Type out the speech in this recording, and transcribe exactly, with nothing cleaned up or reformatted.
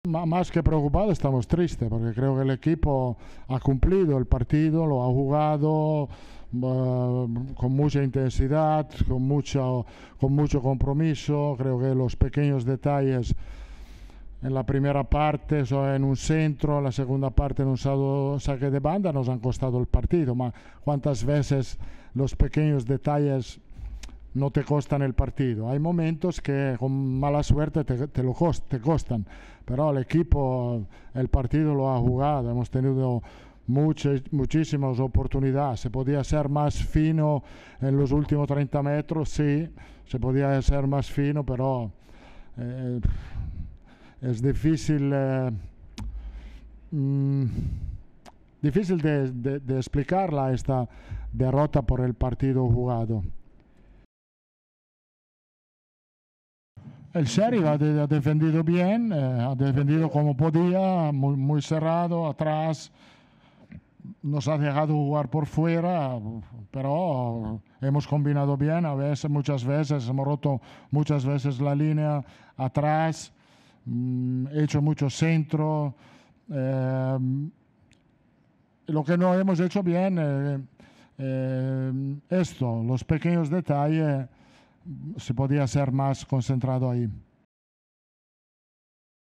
Más que preocupado, estamos tristes porque creo que el equipo ha cumplido el partido, lo ha jugado uh, con mucha intensidad, con mucho, con mucho compromiso. Creo que los pequeños detalles en la primera parte, o en un centro, en la segunda parte en un saque de banda nos han costado el partido. Ma ¿cuántas veces los pequeños detalles no te costan el partido? Hay momentos que con mala suerte te, te lo cost, te costan, pero el equipo el partido lo ha jugado. Hemos tenido muchas, muchísimas oportunidades. Se podía ser más fino en los últimos treinta metros, sí, se podía ser más fino, pero eh, es difícil eh, mm, difícil de, de, de explicarla esta derrota por el partido jugado. El Sheriff ha, de, ha defendido bien, eh, ha defendido como podía, muy, muy cerrado, atrás. Nos ha dejado jugar por fuera, pero hemos combinado bien. A veces, muchas veces, hemos roto muchas veces la línea atrás, mmm, hecho mucho centro. Eh, lo que no hemos hecho bien, eh, eh, esto, los pequeños detalles. Se podía ser más concentrado ahí.